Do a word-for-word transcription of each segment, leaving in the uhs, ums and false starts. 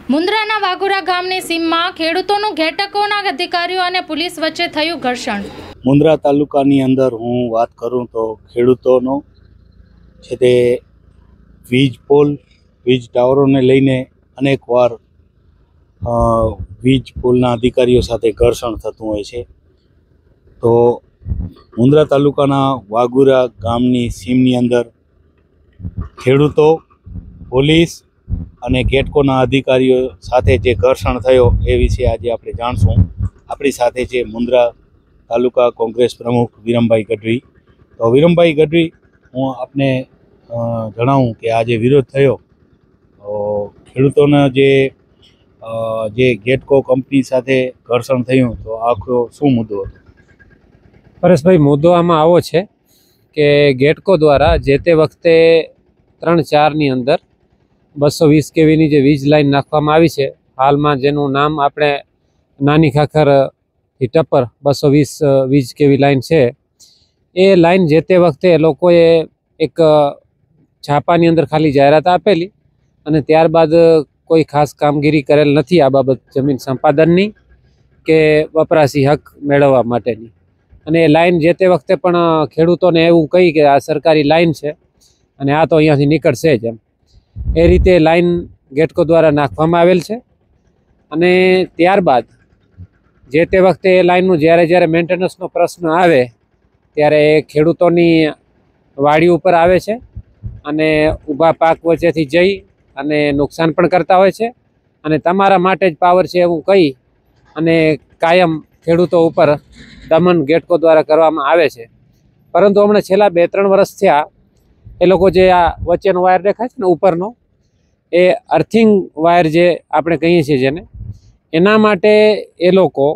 મુન્દ્રાના વાઘોરા ગામની સીમમાં ખેડૂતોનું ઘેટકોના અધિકારીઓ અને પોલીસ વચ્ચે થયું ઘર્ષણ। મુન્દ્રા તાલુકાની અંદર હું વાત કરું તો ખેડૂતોનો છે તે વીજ પોલ વીજ ટાવરોને લઈને અનેકવાર વીજ પોલના અધિકારીઓ સાથે ઘર્ષણ થતું હોય છે। તો મુન્દ્રા તાલુકાના વાઘોરા ગામની સીમની અંદર ખેડૂતો પોલીસ અને ગેટકોના અધિકારીઓ સાથે જે ઘર્ષણ થયો એ વિશે આજે આપણે જાણશું। આપણી સાથે છે મુન્દ્રા તાલુકા કોંગ્રેસ પ્રમુખ વિરમભાઈ ગઢવી। તો વિરમભાઈ ગઢવી, હું આપને જણાવું કે આ જે વિરોધ થયો ખેડૂતોના જે જે ગેટકો કંપની સાથે ઘર્ષણ થયું, તો આખો શું મુદ્દો હતો? પરેશભાઈ, મુદ્દો આમાં આવો છે કે ગેટકો દ્વારા જે તે વખતે ત્રણ ચારની અંદર બસો વીસ કેવીની જે વીજ લાઈન નાખવામાં આવી છે, હાલમાં જેનું નામ આપણે નાની ખાખરથી ટપ્પર બસો વીસ વીજ કેવી લાઈન છે, એ લાઈન જે તે વખતે એ લોકોએ એક છાપાની અંદર ખાલી જાહેરાત આપેલી અને ત્યારબાદ કોઈ ખાસ કામગીરી કરેલ નથી આ બાબત જમીન સંપાદનની કે વપરાશી હક મેળવવા માટેની। અને એ લાઈન જે તે વખતે પણ ખેડૂતોને એવું કહી કે આ સરકારી લાઈન છે અને આ તો અહીંયાથી નીકળશે જ, એમ એ રીતે લાઈન ગેટકો દ્વારા નાખવામાં આવેલ છે। અને ત્યારબાદ જે તે વખતે એ લાઈનનું જ્યારે જ્યારે મેન્ટેનન્સનો પ્રશ્ન આવે ત્યારે એ ખેડૂતોની વાડી ઉપર આવે છે અને ઊભા પાક વચ્ચેથી જઈ અને નુકસાન પણ કરતા હોય છે અને તમારા માટે જ પાવર છે એવું કહી અને કાયમ ખેડૂતો ઉપર દમન ગેટકો દ્વારા કરવામાં આવે છે। પરંતુ હમણાં છેલ્લા બે ત્રણ વર્ષ થયા એ લોકો જે આ વચ્ચેનો વાયર દેખાય છે ને ઉપરનો, એ અર્થિંગ વાયર જે આપણે કહીએ છીએ જેને, એના માટે એ લોકો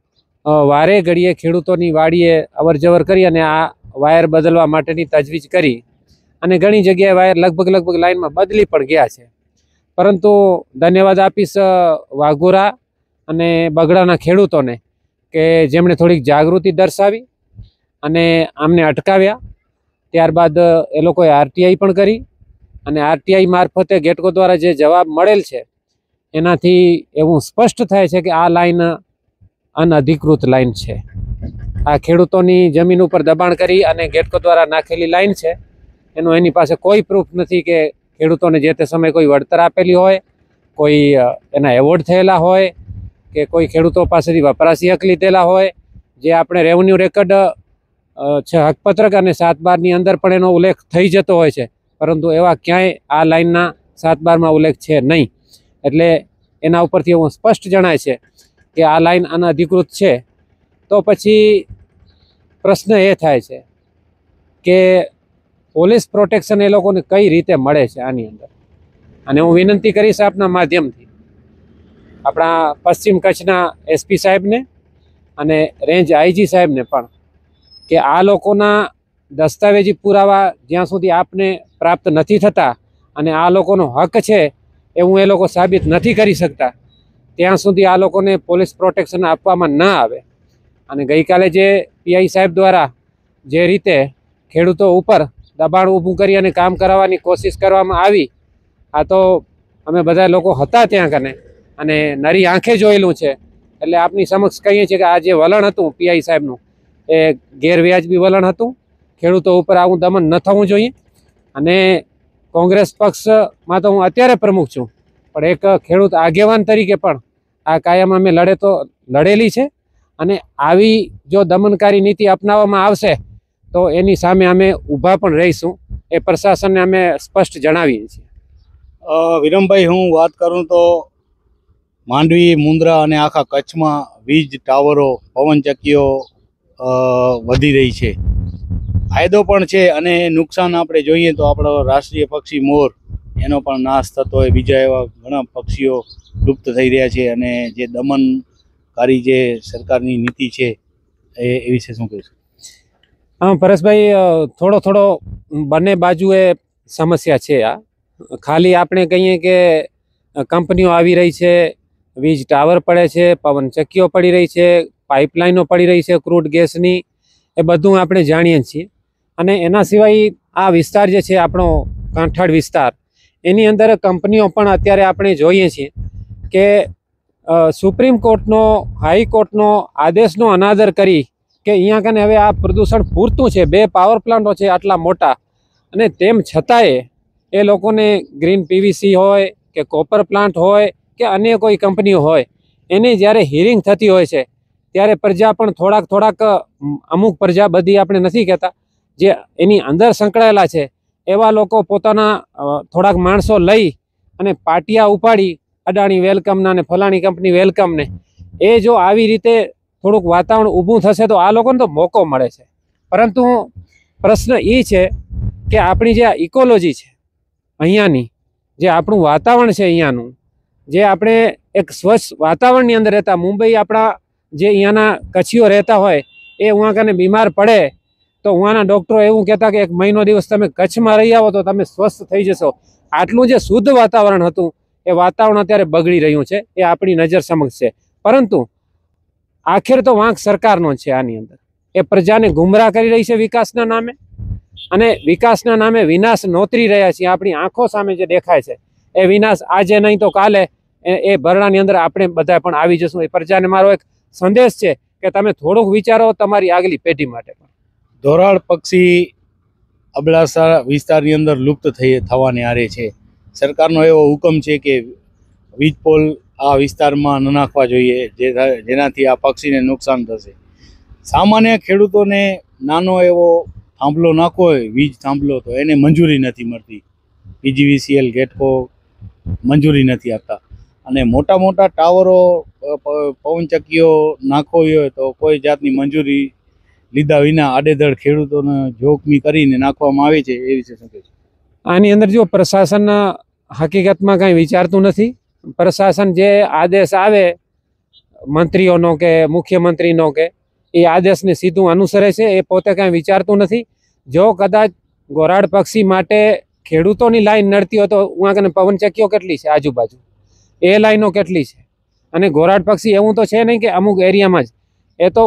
વારે ઘડીએ ખેડૂતોની વાડીએ અવર જવર કરી અને આ વાયર બદલવા માટેની તજવીજ કરી અને ઘણી જગ્યાએ વાયર લગભગ લગભગ લાઈનમાં બદલી પણ ગયા છે। પરંતુ ધન્યવાદ આપીશ વાઘોરા અને બગડાના ખેડૂતોને કે જેમણે થોડીક જાગૃતિ દર્શાવી અને આમને અટકાવ્યા। ત્યારબાદ એ લોકોએ આરટીઆઈ પણ કરી અને આરટીઆઈ મારફતે ગેટકો દ્વારા જે જવાબ મળેલ છે એનાથી એવું સ્પષ્ટ થાય છે કે આ લાઈન અનઅધિકૃત લાઈન છે। આ ખેડૂતોની જમીન ઉપર દબાણ કરી અને ગેટકો દ્વારા નાખેલી લાઈન છે, એનું એની પાસે કોઈ પ્રૂફ નથી કે ખેડૂતોને જે તે સમયે કોઈ વળતર આપેલી હોય, કોઈ એના એવોર્ડ થયેલા હોય કે કોઈ ખેડૂતો પાસેથી વપરાશી હક લીધેલા હોય, જે આપણે રેવન્યુ રેકર્ડ છે હકપત્રક અને સાત બારની અંદર પણ એનો ઉલ્લેખ થઈ જતો હોય છે, પરંતુ એવા ક્યાંય આ લાઈનના સાત બારમાં ઉલ્લેખ છે નહીં। એટલે એના ઉપરથી એવું સ્પષ્ટ જણાય છે કે આ લાઈન અનઅધિકૃત છે। તો પછી પ્રશ્ન એ થાય છે કે પોલીસ પ્રોટેક્શન એ લોકોને કઈ રીતે મળે છે આની અંદર? અને હું વિનંતી કરીશ આપના માધ્યમથી આપણા પશ્ચિમ કચ્છના એસપી સાહેબને અને રેન્જ આઈજી સાહેબને પણ કે આ લોકોના દસ્તાવેજી પુરાવા જ્યાં સુધી આપને પ્રાપ્ત નથી થતા અને આ લોકોનો હક છે એવું એ લોકો સાબિત નથી કરી શકતા ત્યાં સુધી આ લોકોને પોલીસ પ્રોટેક્શન આપવામાં ન આવે। અને ગઈકાલે જે પીઆઈ સાહેબ દ્વારા જે રીતે ખેડૂતો ઉપર દબાણ ઊભું કરી અને કામ કરાવવાની કોશિશ કરવામાં આવી, આ તો અમે બધા લોકો હતા ત્યાં કને અને નરી આંખે જોયેલું છે। એટલે આપની સમક્ષ કહીએ છીએ કે આ જે વલણ હતું પીઆઈ સાહેબનું એ ગેરવ્યાજબી વલણ હતું। ખેડૂતો ઉપર આવું દમન ન થવું જોઈએ। અને કોંગ્રેસ પક્ષમાં તો હું અત્યારે પ્રમુખ છું, પણ એક ખેડૂત આગેવાન તરીકે પણ આ કાયમ અમે લડે તો લડેલી છે અને આવી જો દમનકારી નીતિ અપનાવવામાં આવશે તો એની સામે અમે ઊભા પણ રહીશું, એ પ્રશાસનને અમે સ્પષ્ટ જણાવીએ છીએ। વિરમભાઈ, હું વાત કરું તો માંડવી, મુન્દ્રા અને આખા કચ્છમાં વીજ ટાવરો, પવનચક્કીઓ વધી રહી છે, ફાયદો પણ છે અને નુકસાન આપણે જોઈએ તો આપણો રાષ્ટ્રીય પક્ષી મોર એનો પણ નાશ થતો હોય, બીજા એવા ઘણા પક્ષીઓ લુપ્ત થઈ રહ્યા છે અને જે દમનકારી જે સરકારની નીતિ છે એ એ વિશે શું કહીશું? હા પરેશભાઈ, થોડો થોડો બંને બાજુએ સમસ્યા છે। આ ખાલી આપણે કહીએ કે કંપનીઓ આવી રહી છે, વીજ ટાવર પડે છે, પવનચક્કીઓ પડી રહી છે, પાઇપલાઇનો પડી રહી છે ક્રૂડ ગેસની, એ બધું આપણે જાણીએ છીએ। અને એના સિવાય આ વિસ્તાર જે છે આપણો કાંઠાળ વિસ્તાર, એની અંદર કંપનીઓ પણ અત્યારે આપણે જોઈએ છીએ કે સુપ્રીમ કોર્ટનો હાઈકોર્ટનો આદેશનો અનાદર કરી કે અહીંયા કને હવે આ પ્રદૂષણ પૂરતું છે, બે પાવર પ્લાન્ટો છે આટલા મોટા, અને તેમ છતાંય એ લોકોને ગ્રીન પીવીસી હોય કે કોપર પ્લાન્ટ હોય કે અન્ય કોઈ કંપનીઓ હોય એની જ્યારે હિયરિંગ થતી હોય છે ત્યારે પ્રજા પણ થોડાક થોડાક અમુક પ્રજા, બધી આપણે નથી કહેતા, જે એની અંદર સંકળાયેલા છે એવા લોકો પોતાના થોડાક માણસો લઈ અને પાટિયા ઉપાડી અડાણી વેલકમના ને ફલાણી કંપની વેલકમને, એ જો આવી રીતે થોડુંક વાતાવરણ ઊભું થશે તો આ લોકોને તો મોકો મળે છે. પરંતુ પ્રશ્ન એ છે કે આપણી જે આ ઇકોલોજી છે અહીંયાની, જે આપણું વાતાવરણ છે અહીંયાનું, જે આપણે એક સ્વચ્છ વાતાવરણની અંદર રહેતા, મુંબઈ આપણા જે અહીંયાના કચ્છીઓ રહેતા હોય એ ઉहाँ કને બીમાર પડે તો ઉहाँના ડૉક્ટરો એવું કહેતા કે એક મહિનો દિવસ તમે કચ્છમાં રહી આવો તો તમે સ્વસ્થ થઈ જશો. આટલું જે શુદ્ધ વાતાવરણ હતું એ વાતાવરણ અત્યારે બગડી રહ્યું છે, એ આપણી નજર સમક્ષ છે. પરંતુ આખેર તો વાંક સરકારનો છે આની અંદર. એ પ્રજાને ગુમરાહ કરી રહી છે વિકાસના નામે, અને વિકાસના નામે વિનાશ નોતરી રહ્યા છીએ. આપણી આંખો સામે જે દેખાય છે એ વિનાશ આજે નહીં તો કાલે એ ભરણાની અંદર આપણે બધા પણ આવી જશું. એ પ્રજાને મારો એક સંદેશ છે કે તમે થોડુંક વિચારો તમારી આગલી પેઢી માટે પણ. ધોરાડ પક્ષી અબડાસા વિસ્તારની અંદર લુપ્ત થઈ થવાને આરે છે. સરકારનો એવો હુકમ છે કે વીજ પોલ આ વિસ્તારમાં ન નાખવા જોઈએ, જે જેનાથી આ પક્ષીને નુકસાન થશે. સામાન્ય ખેડૂતોને નાનો એવો થાંભલો નાખવો હોય, વીજ થાંભલો, તો એને મંજૂરી નથી મળતી. પીજીવીસીએલ ગેટકો મંજૂરી નથી આપતા, અને મોટા મોટા ટાવરો પવનચક્કીઓ નાખવી હોય તો કોઈ જાતની મંજૂરી લીધા વિના આડેધડ ખેડૂતોને જોખમી કરીને નાખવામાં આવે છે. એ વિશે શું કહેશો? આની અંદર જો પ્રશાસન હકીકતમાં કંઈ વિચારતું નથી. પ્રશાસન જે આદેશ આવે મંત્રીઓનો કે મુખ્યમંત્રીનો કે એ આદેશને સીધું અનુસરે છે, એ પોતે કાંઈ વિચારતું નથી. જો કદાચ ગોરાડ પક્ષી માટે ખેડૂતોની લાઈન નડતી હોય તો ઉहाँ કને પવનચક્કીઓ કેટલી છે આજુબાજુ, એ લાઈનો કેટલી છે. અને ગોરાડ પક્ષી એવું તો છે નહીં કે અમુક એરિયામાં જ, એ તો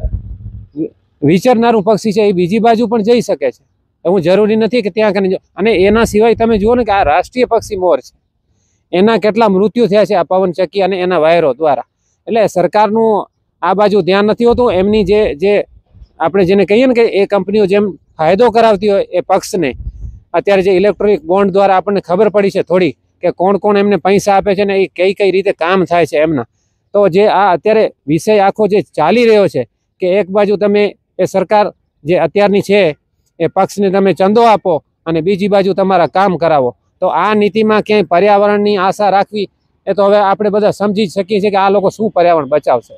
વિચરનારું પક્ષી છે, એ બીજી બાજુ પણ જઈ શકે છે. એવું જરૂરી નથી કે ત્યાં કને. અને એના સિવાય તમે જુઓ ને કે આ રાષ્ટ્રીય પક્ષી મોર છે, એના કેટલા મૃત્યુ થયા છે આ પવનચક્કી અને એના વાયરો દ્વારા. એટલે સરકારનું આ બાજુ ધ્યાન નથી હોતું. એમની જે જે આપણે જેને કહીએ ને કે એ કંપનીઓ જેમ ફાયદો કરાવતી હોય એ પક્ષને, અત્યારે જે ઇલેક્ટ્રોનિક બોન્ડ દ્વારા આપણને ખબર પડી છે થોડી કે કોણ કોણ એમને પૈસા આપે છે ને એ કઈ કઈ રીતે કામ થાય છે એમના. તો જે આ અત્યારે વિષય આખો જે ચાલી રહ્યો છે કે એક બાજુ તમે એ સરકાર જે અત્યારની છે એ પક્ષને તમે ચંદો આપો અને બીજી બાજુ તમારા કામ કરાવો, તો આ નીતિમાં ક્યાંય પર્યાવરણની આશા રાખવી એ તો હવે આપણે બધા સમજી જ શકીએ છીએ કે આ લોકો શું પર્યાવરણ બચાવશે.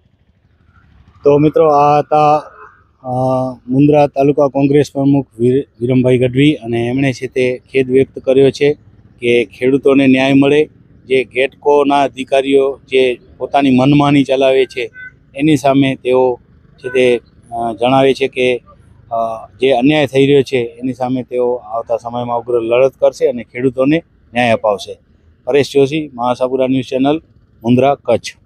તો મિત્રો, આ હતા મુન્દ્રા તાલુકા કોંગ્રેસ પ્રમુખ વિરમભાઈ ગઢવી, અને એમણે છે તે ખેદ વ્યક્ત કર્યો છે કે ખેડૂતોને ન્યાય મળે. જે ગેટકોના અધિકારીઓ જે પોતાની મનમાની ચલાવે છે એની સામે તેઓ છે તે જણાવે છે કે જે અન્યાય થઈ રહ્યો છે એની સામે તેઓ આવતા સમયમાં ઉગ્ર લડત કરશે અને ખેડૂતોને ન્યાય અપાવશે. પરેશ જોશી, મહાસાપુરા ન્યૂઝ ચેનલ, મુન્દ્રા, કચ્છ.